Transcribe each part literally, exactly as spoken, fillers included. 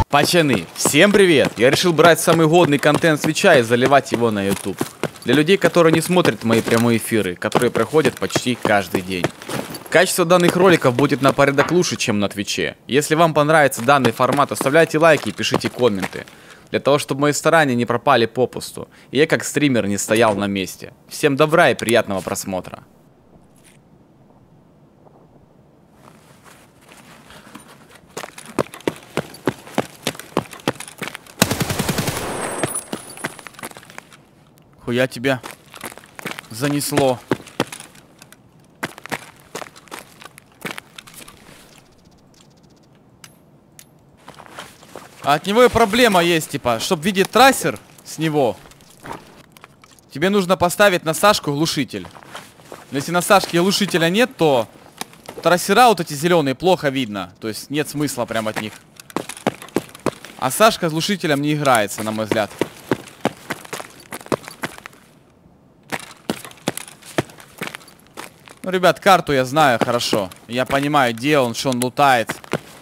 Пацаны, всем привет! Я решил брать самый годный контент с Твича и заливать его на YouTube. Для людей, которые не смотрят мои прямые эфиры, которые проходят почти каждый день. Качество данных роликов будет на порядок лучше, чем на Твиче. Если вам понравится данный формат, оставляйте лайки и пишите комменты. Для того, чтобы мои старания не пропали попусту, и я как стример не стоял на месте. Всем добра и приятного просмотра. Хуя тебя занесло. А от него и проблема есть, типа, чтобы видеть трассер с него, тебе нужно поставить на Сашку глушитель. Но если на Сашке глушителя нет, то трассера вот эти зеленые плохо видно. То есть нет смысла прям от них. А Сашка с глушителем не играется, на мой взгляд. Ну, ребят, карту я знаю хорошо. Я понимаю, где он, что он лутает.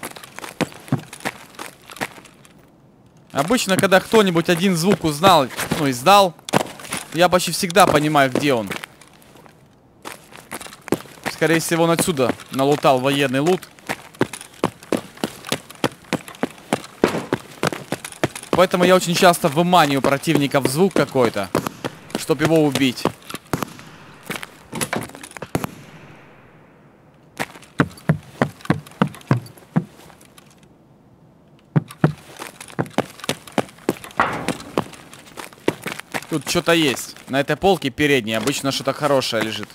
Обычно, когда кто-нибудь один звук узнал, ну, издал, я почти всегда понимаю, где он. Скорее всего, он отсюда налутал военный лут. Поэтому я очень часто выманиваю противников звук какой-то, чтобы его убить. Тут что-то есть. На этой полке передней обычно что-то хорошее лежит.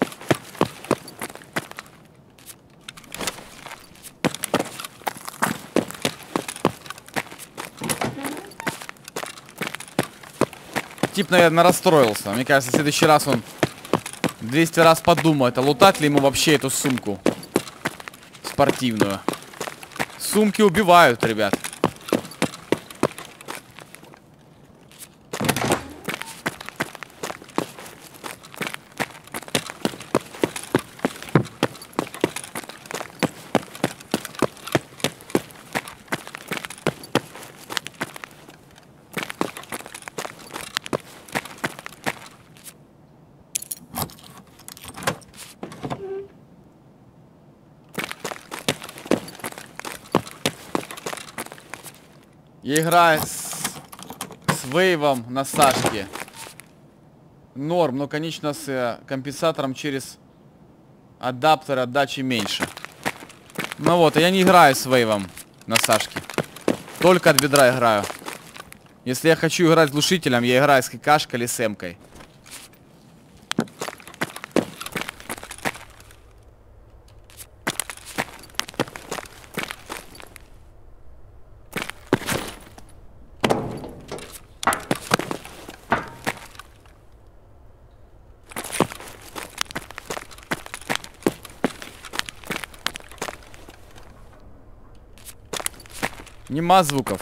Тип, наверное, расстроился. Мне кажется, в следующий раз он двести раз подумает, а лутать ли ему вообще эту сумку спортивную. Сумки убивают, ребят. Я играю с, с вейвом на Сашке. Норм, но, конечно, с э, компенсатором через адаптер отдачи меньше. Ну вот, а я не играю с вейвом на Сашке. Только от бедра играю. Если я хочу играть с глушителем, я играю с ККшкой или с эмкой. Нема звуков.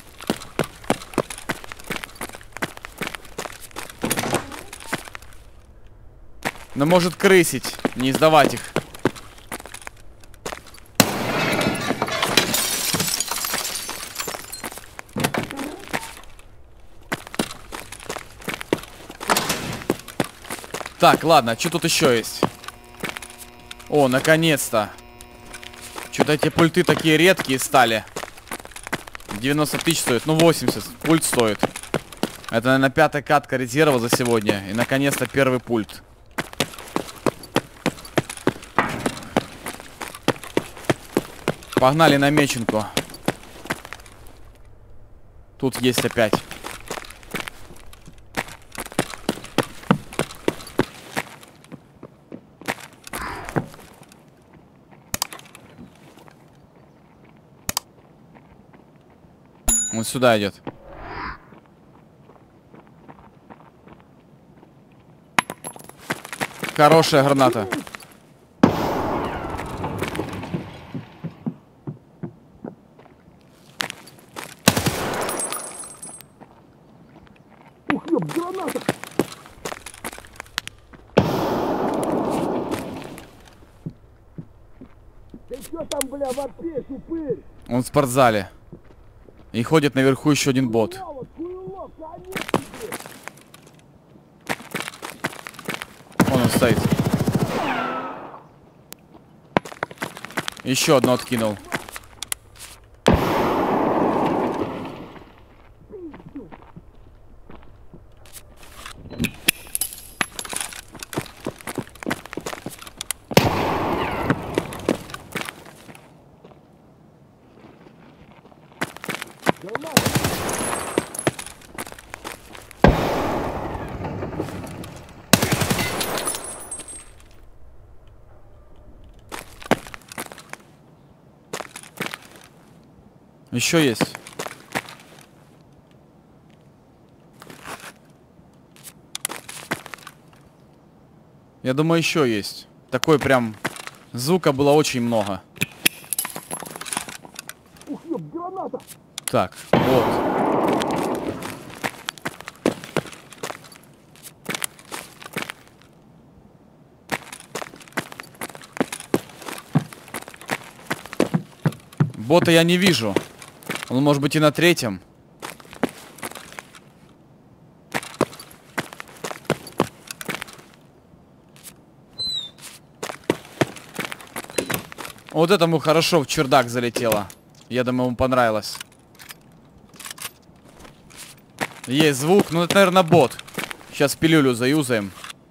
Но может крысить, не издавать их. Так, ладно, что тут еще есть? О, наконец-то. Что-то эти пульты такие редкие стали. девяносто тысяч стоит, ну восемьдесят пульт стоит. Это, наверное, пятая катка резерва за сегодня. И, наконец-то, первый пульт. Погнали на меченку. Тут есть опять. Он сюда идет. Хорошая граната. Ух, ёб, граната! Ты что там, бля, вопишь, упырь? Он в спортзале. И ходит наверху еще один бот. Вон он стоит. Еще одно откинул. Еще есть. Я думаю, еще есть. Такой прям звука было очень много. Ух, ёб, граната! Так, вот. Бота я не вижу. Он может быть и на третьем. Вот этому хорошо в чердак залетело. Я думаю, ему понравилось. Есть звук. Ну, это, наверное, бот. Сейчас пилюлю заюзаем.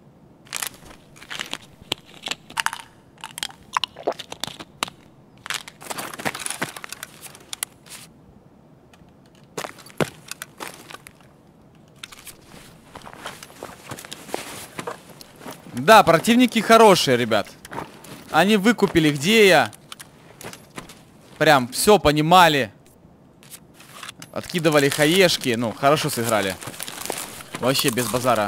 Да, противники хорошие, ребят. Они выкупили, где я. Прям все понимали. Откидывали хаешки. Ну, хорошо сыграли. Вообще без базара.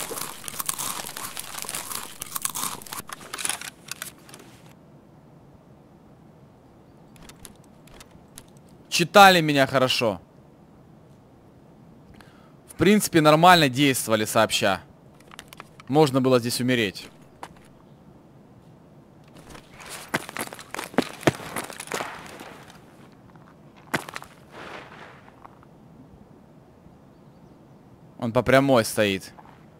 Читали меня хорошо. В принципе, нормально действовали сообща. Можно было здесь умереть. Он по прямой стоит.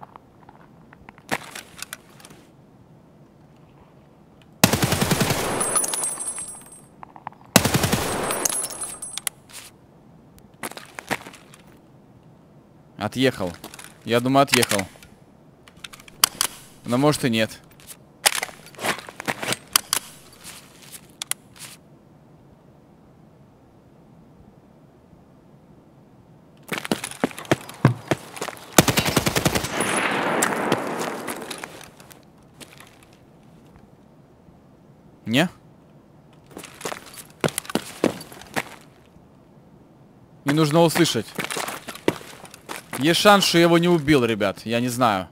Отъехал. Я думаю, отъехал. Но может и нет. Не? Не нужно услышать. Есть шанс, что я его не убил, ребят. Я не знаю.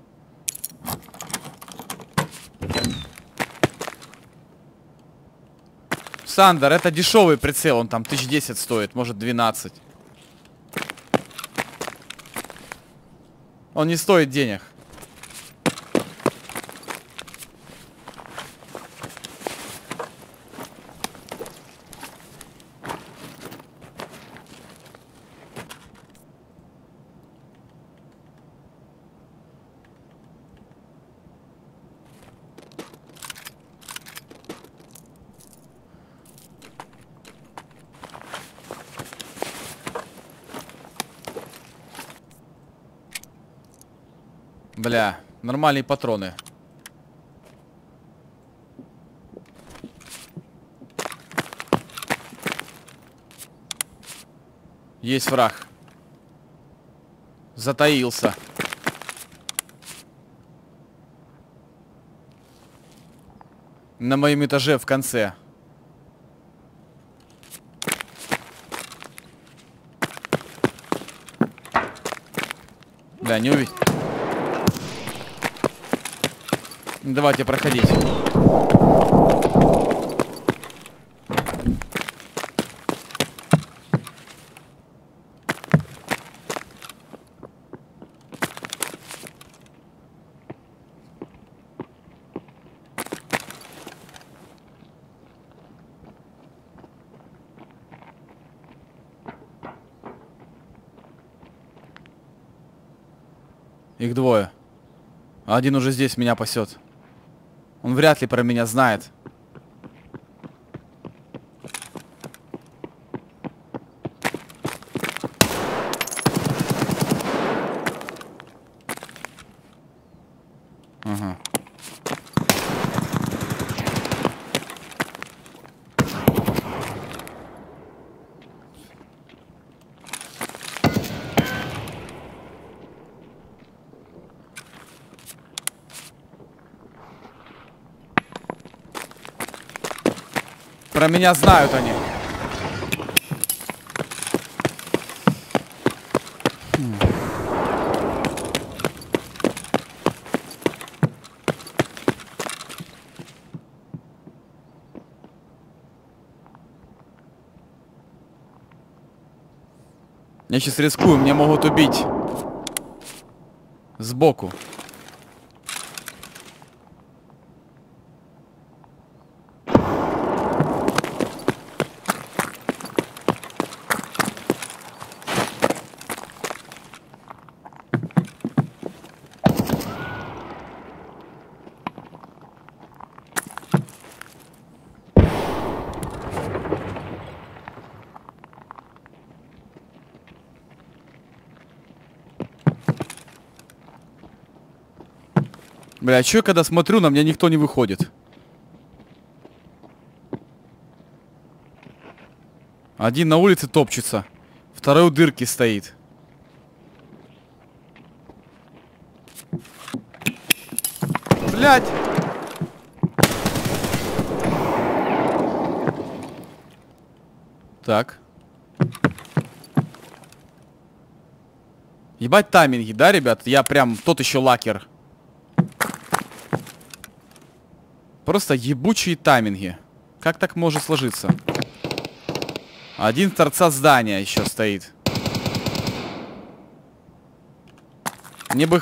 Сандер, это дешевый прицел. Он там тысяч десять стоит, может двенадцать. Он не стоит денег. Бля, нормальные патроны. Есть враг. Затаился. На моем этаже в конце. Да, не увидел. Давайте проходить. Их двое. Один уже здесь меня пасет. Он вряд ли про меня знает. Ага. Про меня знают они. Я сейчас рискую, меня могут убить. Сбоку. Бля, а чё, когда смотрю, на меня никто не выходит? Один на улице топчется, второй у дырки стоит. Блядь! Так. Ебать тайминги, да, ребят? Я прям тот еще лакер. Просто ебучие тайминги. Как так может сложиться? Один с торца здания еще стоит. Мне бы...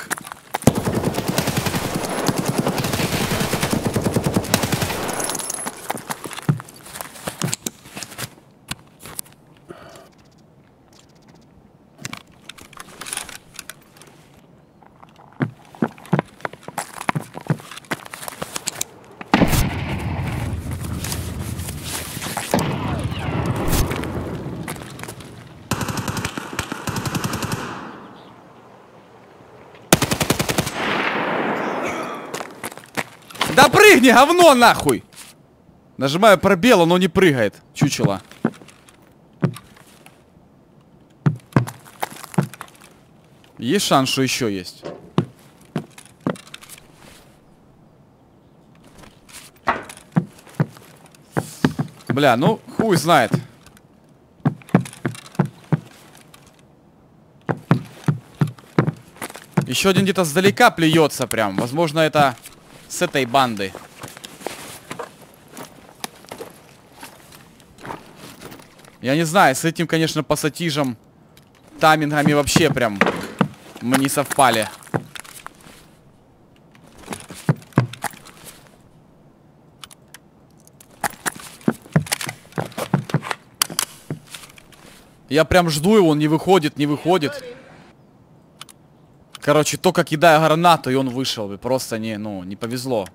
Да прыгни, говно, нахуй! Нажимаю пробел, оно не прыгает. Чучело. Есть шанс, что еще есть. Бля, ну хуй знает. Еще один где-то сдалека плюется прям. Возможно, это с этой банды. Я не знаю, с этим, конечно, пассатижем, таймингами вообще прям мы не совпали. Я прям жду его, он не выходит, не выходит. Короче, только кидаю гранату, и он вышел. И просто не, ну, не повезло.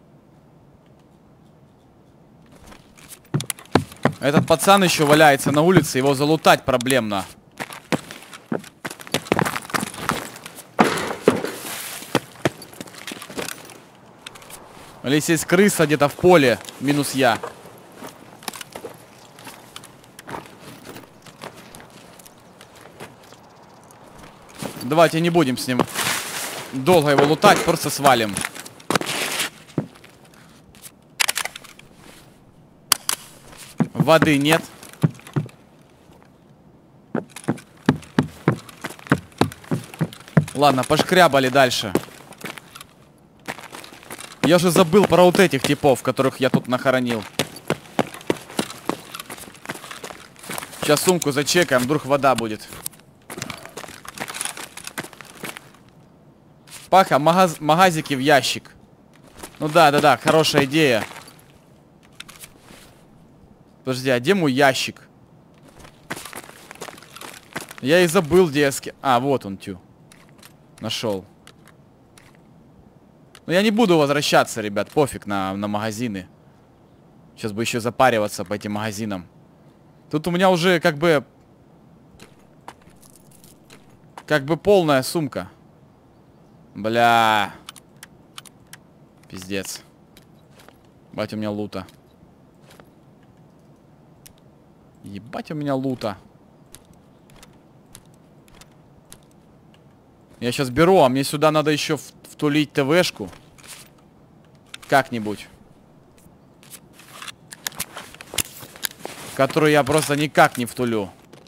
Этот пацан еще валяется на улице, его залутать проблемно. Или если есть крыса где-то в поле, минус я. Давайте не будем с ним долго его лутать, просто свалим. Воды нет. Ладно, пошкрябали дальше. Я же забыл про вот этих типов, которых я тут нахоронил. Сейчас сумку зачекаем, вдруг вода будет. Паха, магаз магазики в ящик. Ну да, да, да, хорошая идея. Подожди, а где мой ящик? Я и забыл, где я ски... А, вот он, тю. Нашел. Но я не буду возвращаться, ребят. Пофиг на, на магазины. Сейчас бы еще запариваться по этим магазинам. Тут у меня уже как бы... Как бы полная сумка. Бля. Пиздец. Ебать у меня лута. Ебать у меня лута. Я сейчас беру, а мне сюда надо еще втулить ТВшку. Как-нибудь. Которую я просто никак не втулю.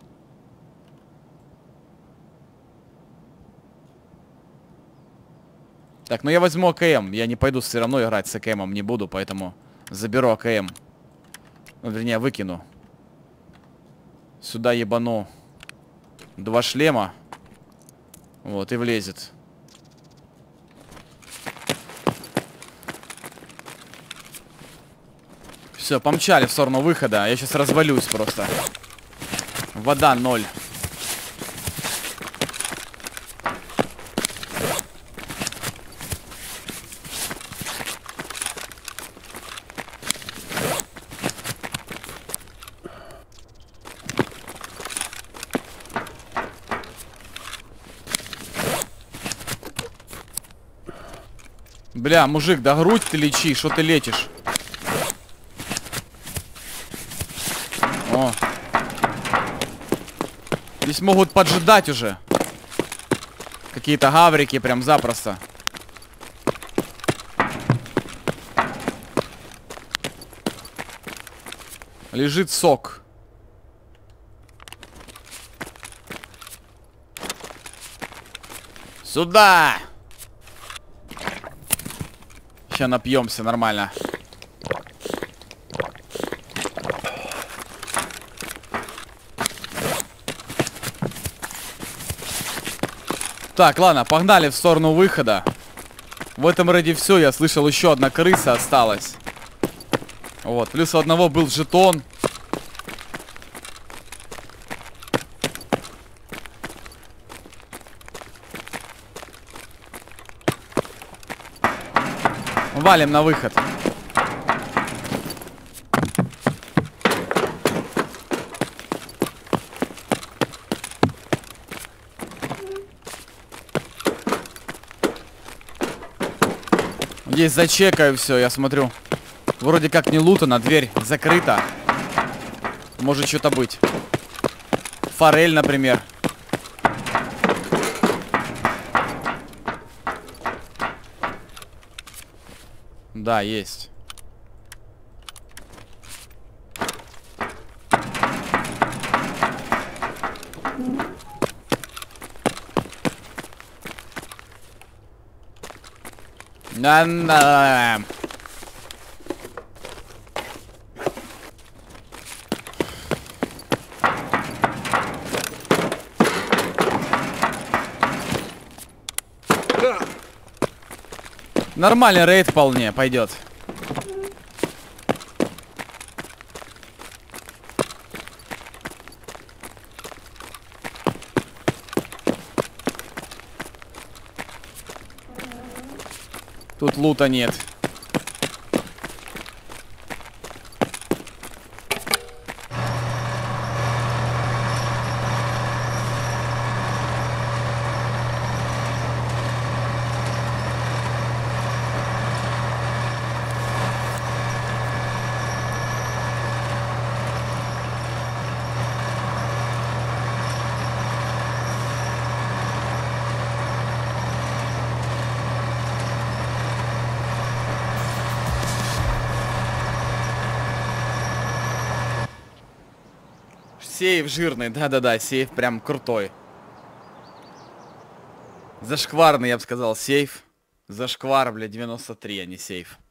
Так, ну я возьму АКМ. Я не пойду все равно играть с АКМом, не буду, поэтому заберу АКМ. Ну, вернее, выкину. Сюда ебану два шлема. Вот, и влезет. Все, помчали в сторону выхода. Я сейчас развалюсь просто. Вода ноль. Бля, мужик, да грудь ты лечи, что ты лечишь? О. Здесь могут поджидать уже. Какие-то гаврики прям запросто. Лежит сок. Сюда! Сейчас напьемся нормально. Так, ладно, погнали в сторону выхода. В этом ради все, я слышал, еще одна крыса осталась. Вот, плюс у одного был жетон. Валим на выход. Здесь зачекаю все, я смотрю. Вроде как не лутано, дверь закрыта. Может что-то быть. Форель, например. Да, есть. На-на. Нормальный рейд вполне пойдет. Тут лута нет. Сейф жирный, да-да-да, сейф прям крутой. Зашкварный, я бы сказал, сейф. Зашквар, бля, девяносто три, а не сейф.